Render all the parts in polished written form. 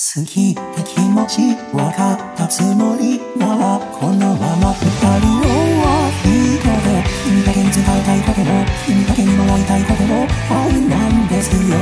好きって気持ちわかったつもりならこのまま二人を一人で君だけに伝えたいことも君だけにもらいたいことも愛なんですよ。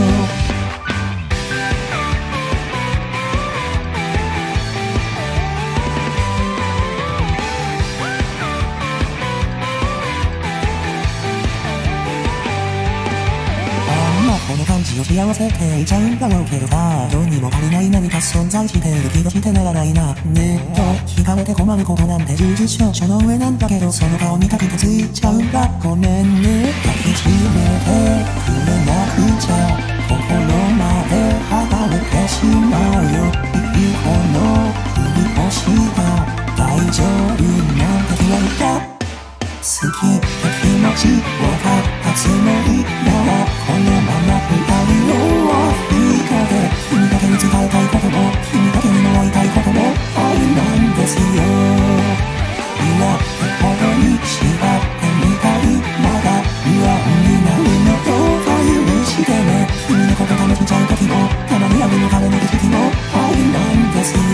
この感じを幸せっていちゃうんだろうけどさ、どうにも足りない何か存在してる気がしてならないな。ねえと聞かれて困ることなんて充実症書の上なんだけど、その顔見たくてついちゃうんだ。ごめんね。抱きしめてくれなくちゃ心まで離れてしまうよ。一歩の振り押した大丈夫なんて言われた。好きって気持ちわかったつもりならこのまま二人を一人で君だけに伝えたいことも君だけにもらいたいことも愛なんですよ。今ってほどに縛ってみたりまだ不安になるのどうか許してね。君のこと試しちゃう時もたまにあるの彼の景色も愛なんですよ。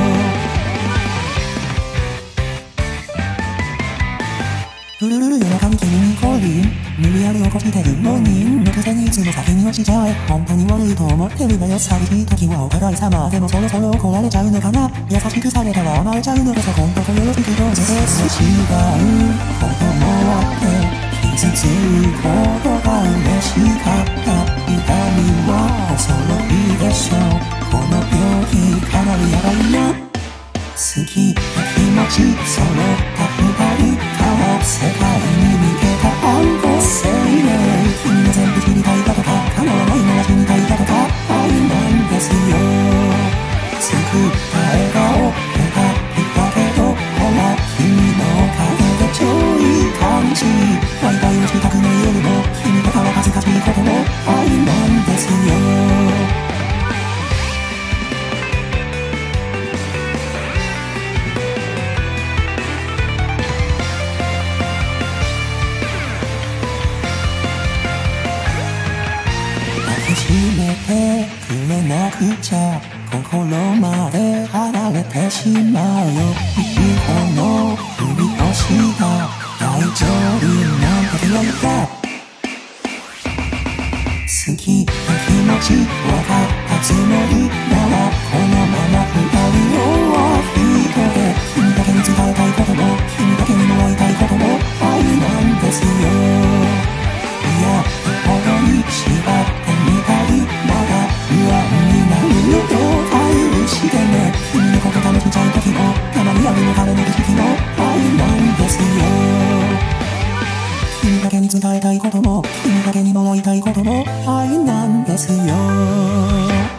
うるるる夜中に君に降臨無理やり起こしてるのにのくせにいつも先に落ちちゃえ。本当に悪いと思ってるんだよ。寂しい時はお互い様でもそろそろ怒られちゃうのかな。優しくされたら甘えちゃうのでそこんとこよろしくどうぞ。すれ違うこともあって傷つくことが嬉しかった。痛みはお揃いでしょう。この病気かなりヤバいな。好きって気持ち揃った二人から世界に逃げたアンコ生命。君が全部知りたいだとか叶わないのは死にたいだとか愛なんですよ。作った笑顔描いたけどほら君の影で超いい感じ。バイバイをしたくない夜も君とかは恥ずかしいことも愛なんですよ。抱きしめてくれなくちゃ心まで離れてしまうよ。一歩の振りをした大丈夫なんて言われた。好きって気持ちわかったつもりならこのまま二人を一人で君だけに伝えたいことも君だけにもらいたいことも愛なんですよ。いやほどに縛ってみたりまだ不安になるよ。どうか許してね。君のこと試しちゃう時もたまにあるの彼の景色も愛なんですよ。君だけに伝えたいことも君だけにもらいたいことも愛なんですよ。